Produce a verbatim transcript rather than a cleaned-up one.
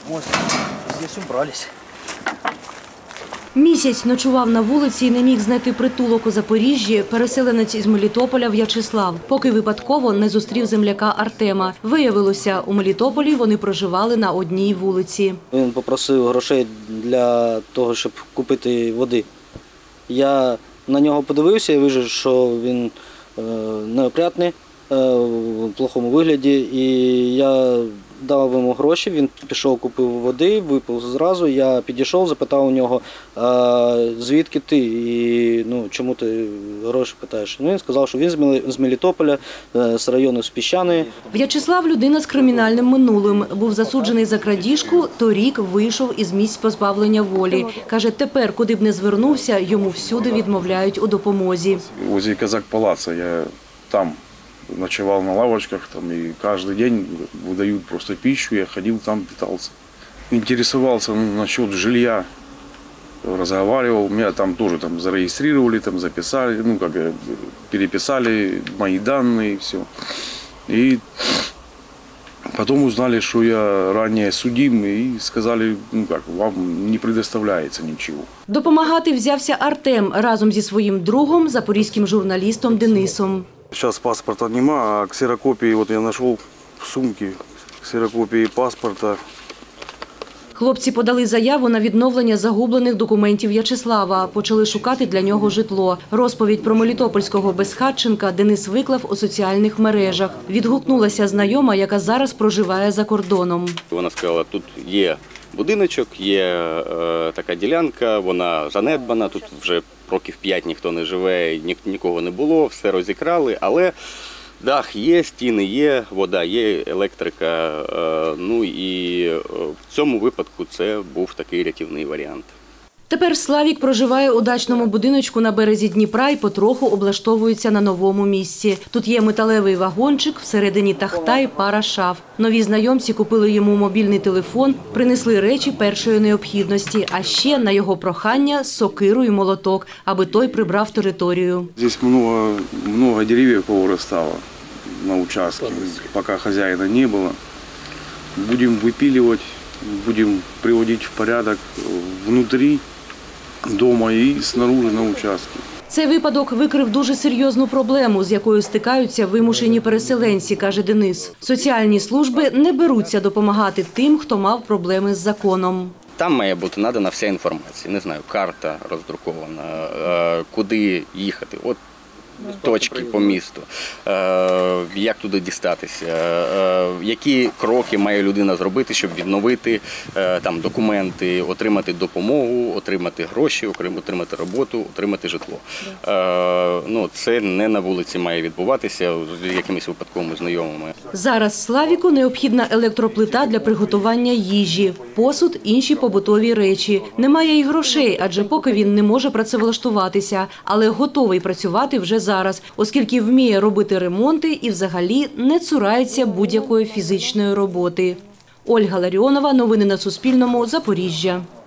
Ось, здесь убрались. Місяць ночував на вулиці і не міг знайти притулок у Запоріжжі переселенець із Мелітополя В'ячеслав, поки випадково не зустрів земляка Артема. Виявилося, у Мелітополі вони проживали на одній вулиці. Він попросив грошей для того, щоб купити води. Я на нього подивився і вижу, що він неопрятний, в плохому вигляді. І я дав йому гроші, він пішов, купив води, випив зразу. Я підійшов, запитав у нього, звідки ти і ну, чому ти гроші питаєш. Ну, він сказав, що він з Мелітополя, з району з Піщаної. В'ячеслав – людина з кримінальним минулим. Був засуджений за крадіжку, торік вийшов із місць позбавлення волі. Каже, тепер, куди б не звернувся, йому всюди відмовляють у допомозі. Возле Казак-Палаца я там ночевал на лавочках, там, и каждый день выдают просто пищу, я ходил там, питался. Интересовался ну, насчет жилья, разговаривал, меня там тоже там зарегистрировали, там записали, ну как переписали мои данные и все. И потом узнали, что я ранее судим, и сказали, ну как, вам не предоставляется ничего. Допомагати взявся Артем разом зі своїм другом, запорізьким журналістом Денисом. Сейчас паспорта нема, а ксерокопии вот я нашел в сумке, ксерокопии паспорта. Хлопці подали заяву на відновлення загублених документів В'ячеслава. Почали шукати для нього житло. Розповідь про мелітопольського безхатченка Денис виклав у соціальних мережах. Відгукнулася знайома, яка зараз проживає за кордоном. Вона сказала, тут є будиночок, є е, така ділянка, вона занедбана, тут вже років п'ять ніхто не живе, ні, нікого не було, все розікрали, але дах є, стіни є, вода є, електрика. Е, ну і в цьому випадку це був такий рятівний варіант. Тепер Славік проживає у дачному будиночку на березі Дніпра і потроху облаштовується на новому місці. Тут є металевий вагончик, всередині тахта і пара шаф. Нові знайомці купили йому мобільний телефон, принесли речі першої необхідності, а ще на його прохання сокиру і молоток, аби той прибрав територію. Здесь много, много деревьев повырастало на участке, пока хозяина не было. Будем выпиливать, будем приводить в порядок внутри дома і снаружи на участку. Цей випадок викрив дуже серйозну проблему, з якою стикаються вимушені переселенці, каже Денис. Соціальні служби не беруться допомагати тим, хто мав проблеми з законом. Там має бути надана вся інформація, не знаю, карта роздрукована, куди їхати. От точки по місту, як туди дістатися, які кроки має людина зробити, щоб відновити там документи, отримати допомогу, отримати гроші, отримати роботу, отримати житло. Ну, це не на вулиці має відбуватися з якимись випадковими знайомими. Зараз Славіку необхідна електроплита для приготування їжі, посуд, інші побутові речі. Немає й грошей, адже поки він не може працевлаштуватися, але готовий працювати вже зараз, оскільки вміє робити ремонти і взагалі не цурається будь-якої фізичної роботи. Ольга Ларіонова, новини на Суспільному, Запоріжжя.